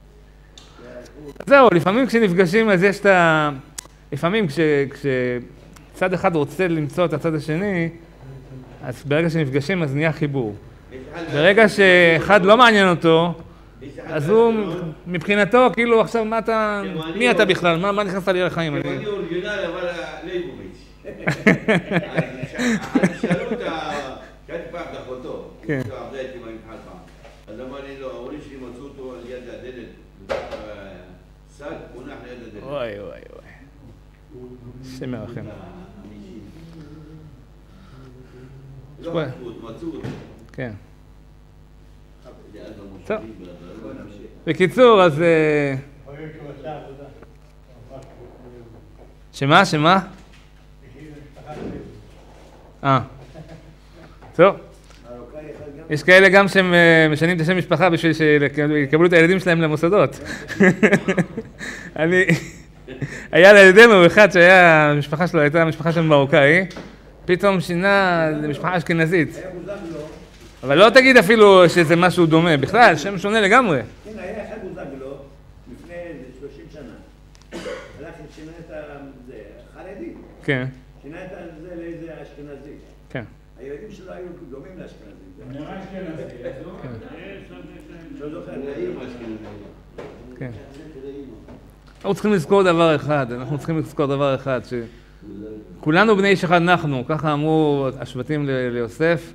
זהו, לפעמים כשנפגשים אז יש את ה... לפעמים כשצד אחד רוצה למצוא את הצד השני, אז ברגע שנפגשים אז נהיה חיבור. ברגע שאחד לא מעניין אותו, אז הוא מבחינתו, כאילו עכשיו מה אתה... מי אתה בכלל? מה נכנסת לי לחיים? אני אורגינל אבל ליבוביץ'. שאלו אותה, שאלתי פעם את אחותו, כן. אחרי הייתי במבחן פעם. אז אמר לי, לא, ההורים שלי מצאו אותו על יד הדלת, בתוך סל, מונח ליד הדלת. וואי וואי וואי. שם מרחם. לא מצאו אותו, מצאו אותו. כן. טוב. בקיצור, אז... שמה? שמה? אה. טוב. יש כאלה גם שהם משנים את השם משפחה בשביל שיקבלו את הילדים שלהם למוסדות. אני... היה לידינו אחד שהיה, המשפחה שלו הייתה משפחה של מרוקאי, פתאום שינה למשפחה אשכנזית. אבל לא תגיד אפילו שזה משהו דומה, בכלל, שם שונה לגמרי. כן, היה אחד בוזגלו, לפני שלושים שנה. הלך ושינה את החרדי. כן. שינה את זה לאיזה אשכנזי. כן. הילדים שלו היו דומים לאשכנזים. נראה אשכנזי. לא זוכר. כן. אנחנו צריכים לזכור דבר אחד, אנחנו צריכים לזכור דבר אחד, שכולנו בני איש אחד אנחנו, ככה אמרו השבטים ליוסף,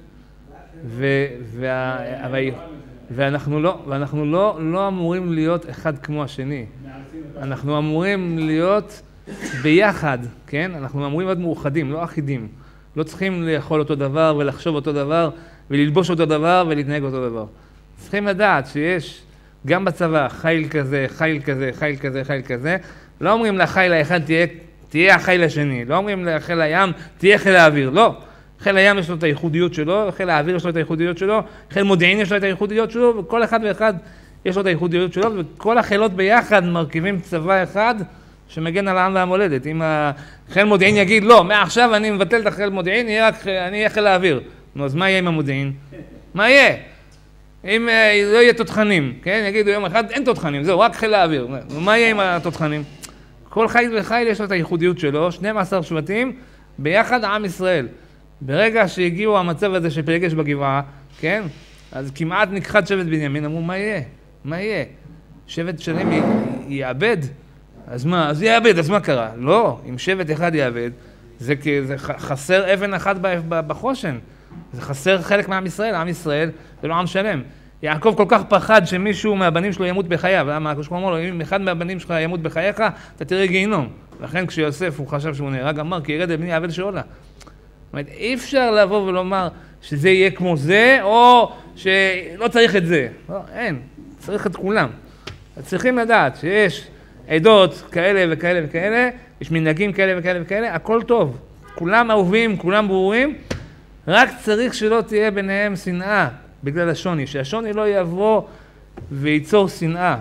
ואנחנו לא, ואנחנו לא, לא אמורים להיות אחד כמו השני. אנחנו אמורים להיות ביחד, כן? אנחנו אמורים להיות מאוחדים, לא אחידים. לא צריכים לאכול אותו דבר ולחשוב אותו דבר וללבוש אותו דבר ולהתנהג אותו דבר. צריכים לדעת שיש גם בצבא חיל כזה, חיל כזה, חיל כזה, חיל כזה. לא אומרים לחיל האחד תהיה, תהיה החיל השני. לא אומרים לחיל הים תהיה חיל האוויר. לא. חיל הים יש לו את הייחודיות שלו, חיל האוויר יש לו את הייחודיות שלו, חיל מודיעין יש לו את הייחודיות שלו, וכל אחד ואחד יש לו את הייחודיות שלו, וכל החילות ביחד מרכיבים צבא אחד שמגן על העם והמולדת. אם החיל מודיעין יגיד, לא, מעכשיו אני מבטל את החיל מודיעין, אני אהיה חיל האוויר. נו, אז מה יהיה עם המודיעין? מה יהיה? אם לא יהיה תותחנים, כן? יגידו יום אחד, אין תותחנים, זהו, רק חיל האוויר. מה יהיה עם התותחנים? כל חיל וחיל יש לו את הייחודיות שלו, שנים עשר שבטים, ביחד עם ישראל. ברגע שהגיעו המצב הזה של פלגש בגבעה, כן? אז כמעט נכחד שבט בנימין, אמרו, מה יהיה? מה יהיה? שבט שלם יאבד? אז מה? אז יאבד, אז מה קרה? לא, אם שבט אחד יאבד, זה, זה חסר אבן אחת בחושן. זה חסר חלק מעם ישראל, עם ישראל זה לא עם שלם. יעקב כל כך פחד שמישהו מהבנים שלו ימות בחייו, למה? כשהוא אמר לו, אם אחד מהבנים שלך ימות בחייך, אתה תראה גיהינום. לכן כשיוסף הוא חשב שהוא נהרג, אמר, כי ירד לבני אבל שאולה. זאת אומרת, אי אפשר לבוא ולומר שזה יהיה כמו זה, או שלא צריך את זה. לא, אין, צריך את כולם. צריכים לדעת שיש עדות כאלה וכאלה וכאלה, יש מנהגים כאלה וכאלה וכאלה, הכל טוב. כולם אהובים, כולם ברורים, רק צריך שלא תהיה ביניהם שנאה בגלל השוני, שהשוני לא יבוא וייצור שנאה.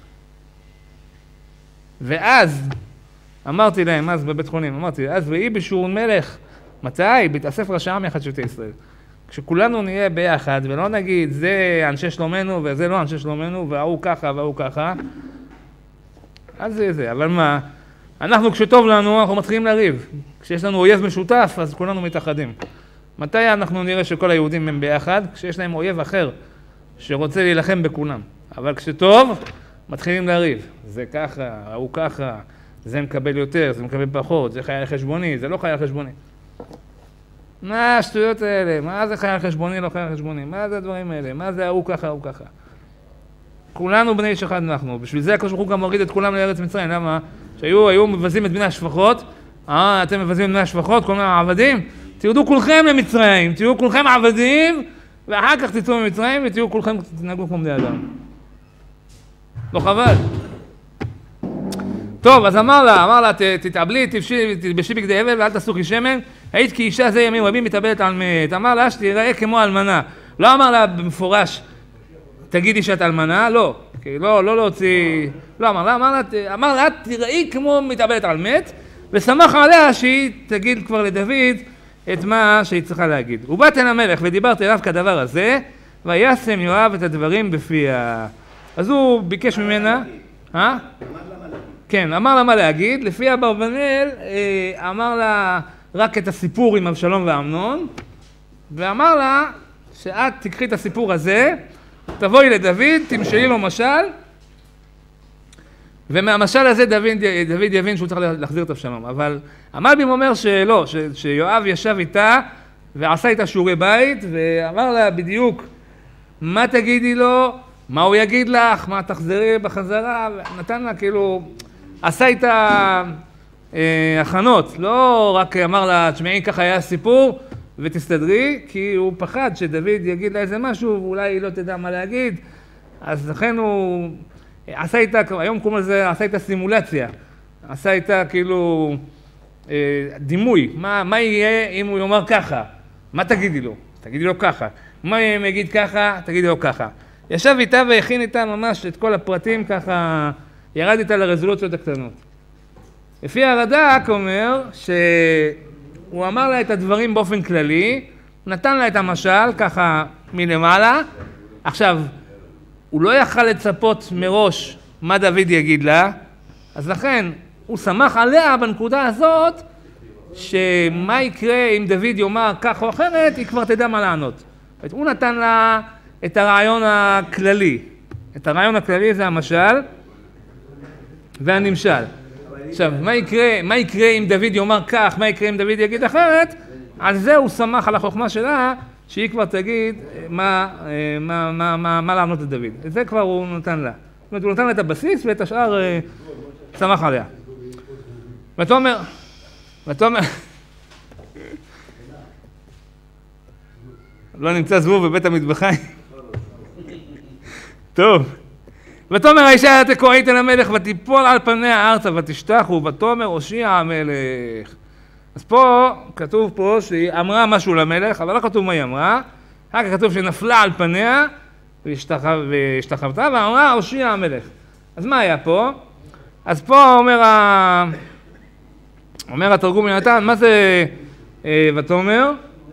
ואז, אמרתי להם, אז בבית חולים, אמרתי, אז ויהי בשור מלך, מתי? בהתאסף ראשי עם יחד שבטי ישראל. כשכולנו נהיה ביחד, ולא נגיד, זה אנשי שלומנו וזה לא אנשי שלומנו, והוא ככה והוא ככה, אז זה זה. אבל מה? אנחנו, כשטוב לנו, אנחנו מתחילים לריב. כשיש לנו אויב משותף, אז כולנו מתאחדים. מתי אנחנו נראה שכל היהודים הם ביחד? כשיש להם אויב אחר שרוצה להילחם בכולם. אבל כשטוב, מתחילים לריב. זה ככה, הוא ככה, זה מקבל יותר, זה מקבל פחות, זה חייל חשבוני, זה לא חייל חשבוני. מה השטויות האלה? מה זה חייל חשבוני, לא חייל חשבוני? מה זה הדברים האלה? מה זה הוא ככה, הוא ככה? כולנו בני איש אחד אנחנו. בשביל זה הקדוש ברוך הוא גם מוריד את כולם לארץ מצרים. למה? שהיו היו מבזים את בני השפחות. אה, אתם מבזים את בני השפחות, כל מיני העבדים. תירדו כולכם למצרים, תהיו כולכם עבדים, ואחר כך תצאו ממצרים ותהיו כולכם, תנהגו כמו בני אדם. לא חבל. טוב, אז אמר לה, אמר לה, תתאבלי, תלבשי בגדי אבל ואל תעשו כשמן, היית כאישה זה ימים רבים מתאבלת על מת. אמר לה, שתיראה כמו אלמנה. לא אמר לה במפורש, תגידי שאת אלמנה, לא. לא, לא להוציא, לא אמר לה, אמר לה, אמר לה, תראי כמו מתאבלת על מת, ושמח עליה שהיא תגיד כבר לדוד את מה שהיא צריכה להגיד. ובאת אל המלך ודיברת אליו כדבר הזה, וישם יואב את הדברים בפיה. אז הוא ביקש ממנה, אה? כן, אמר לה מה להגיד, לפי אברבנאל אמר לה רק את הסיפור עם אבשלום ואמנון, ואמר לה שאת תקחי את הסיפור הזה, תבואי לדוד, תמשלי לו משל, ומהמשל הזה דוד, דוד יבין שהוא צריך להחזיר את אבשלום. אבל המלבים אומר שלא, ש, שיואב ישב איתה ועשה איתה שיעורי בית, ואמר לה בדיוק מה תגידי לו, מה הוא יגיד לך, מה תחזרי בחזרה, ונתן לה כאילו, עשה איתה אה, הכנות, לא רק אמר לה, תשמעי ככה היה סיפור ותסתדרי, כי הוא פחד שדוד יגיד לה איזה משהו ואולי היא לא תדע מה להגיד, אז לכן הוא עשה איתה, היום קוראים לזה, עשה איתה סימולציה, עשה איתה כאילו אה, דימוי, מה, מה יהיה אם הוא יאמר ככה, מה תגידי לו, תגידי לו ככה, מה אם יגיד ככה, תגידי לו ככה. ישב איתה והכין איתה ממש את כל הפרטים ככה, ירד איתה לרזולוציות הקטנות. לפי הרד"ק אומר שהוא אמר לה את הדברים באופן כללי, נתן לה את המשל ככה מלמעלה, עכשיו הוא לא יכל לצפות מראש מה דוד יגיד לה, אז לכן הוא שמח עליה בנקודה הזאת, שמה יקרה אם דוד יאמר כך או אחרת, היא כבר תדע מה לענות. הוא נתן לה את הרעיון הכללי. את הרעיון הכללי זה המשל והנמשל. עכשיו, מה יקרה, מה יקרה אם דוד יאמר כך, מה יקרה אם דוד יגיד אחרת, על זה הוא שמח על החוכמה שלה, שהיא כבר תגיד מה, מה, מה, מה, מה לענות לדוד. את זה כבר הוא נתן לה. זאת אומרת, הוא נתן לה את הבסיס ואת השאר שמח עליה. ואתה אומר, ואתה אומר, לא נמצא זבוב בבית המטבחיים. טוב. ותאמר האישה תקועית אל המלך ותיפול על פניה ארצה ותשתחו ותאמר הושיע המלך. אז פה כתוב פה שהיא אמרה משהו למלך, אבל לא כתוב מה היא אמרה. רק כתוב שנפלה על פניה והשתחוותה ואמרה הושיע המלך. אז מה היה פה? אז פה אומר, ה... אומר התרגום מנתן, מה זה ותאמר?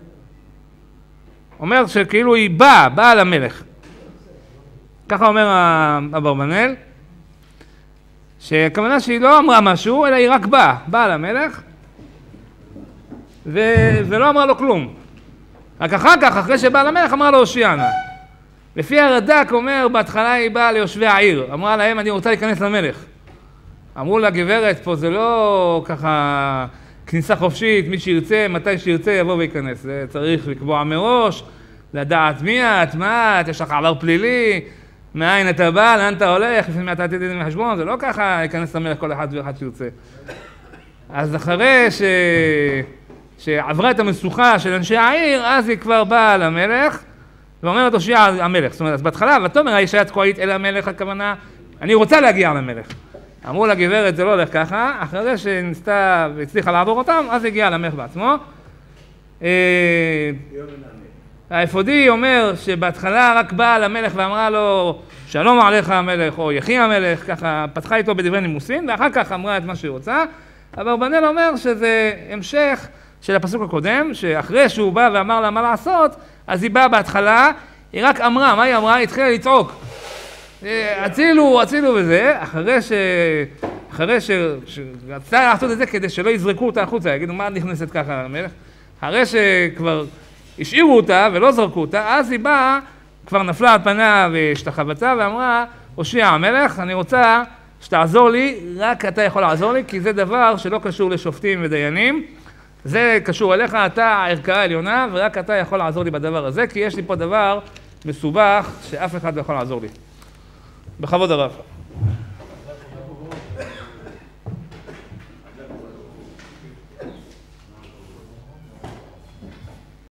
אומר שכאילו היא באה, באה למלך. ככה אומר אברבנאל, שהכוונה שהיא לא אמרה משהו, אלא היא רק באה, באה למלך, ו... ולא אמרה לו כלום. רק אחר כך, אחרי שבאה למלך, אמרה לו הושיענה. לפי הרד"ק אומר, בהתחלה היא באה ליושבי העיר, אמרה להם, אני רוצה להיכנס למלך. אמרו לה, גברת, פה זה לא ככה כניסה חופשית, מי שירצה, מתי שירצה, יבוא וייכנס. זה צריך לקבוע מראש, לדעת מי את, מה את, יש לך עבר פלילי, מאין אתה בא, לאן אתה הולך, לפני מה אתה תתן עם החשבון, זה לא ככה להיכנס למלך כל אחד ואחד שירצה. אז אחרי ש... שעברה את המשוכה של אנשי העיר, אז היא כבר באה למלך, ואומרת הושיע המלך. זאת אומרת, אז בהתחלה, ותאמר האישה תקועית אל המלך, הכוונה, אני רוצה להגיע למלך. אמרו לה, גברת, זה לא הולך ככה, אחרי שניסתה והצליחה לעבור אותם, אז הגיעה למלך בעצמו. האפודי אומר שבהתחלה רק באה למלך ואמרה לו, שלום עליך המלך, או יחי המלך, ככה פתחה איתו בדברי נימוסין, ואחר כך אמרה את מה שהיא רוצה. אברבנאל אומר שזה המשך של הפסוק הקודם, שאחרי שהוא בא ואמר לה מה לעשות, אז היא באה בהתחלה, היא רק אמרה, מה היא אמרה? היא התחילה לצעוק. הצילו, הצילו וזה, אחרי ש... אחרי ש... שרצתה לעשות את זה כדי שלא יזרקו אותה החוצה, יגידו, מה את נכנסת ככה למלך? אחרי שכבר השאירו אותה ולא זרקו אותה, אז היא באה, כבר נפלה על פניה והשתחוותה ואמרה, הושיע המלך, אני רוצה שתעזור לי, רק אתה יכול לעזור לי, כי זה דבר שלא קשור לשופטים ודיינים, זה קשור אליך, אתה הערכאה העליונה, ורק אתה יכול לעזור לי בדבר הזה, כי יש לי פה דבר מסובך שאף אחד לא יכול לעזור לי. בכבוד הרב.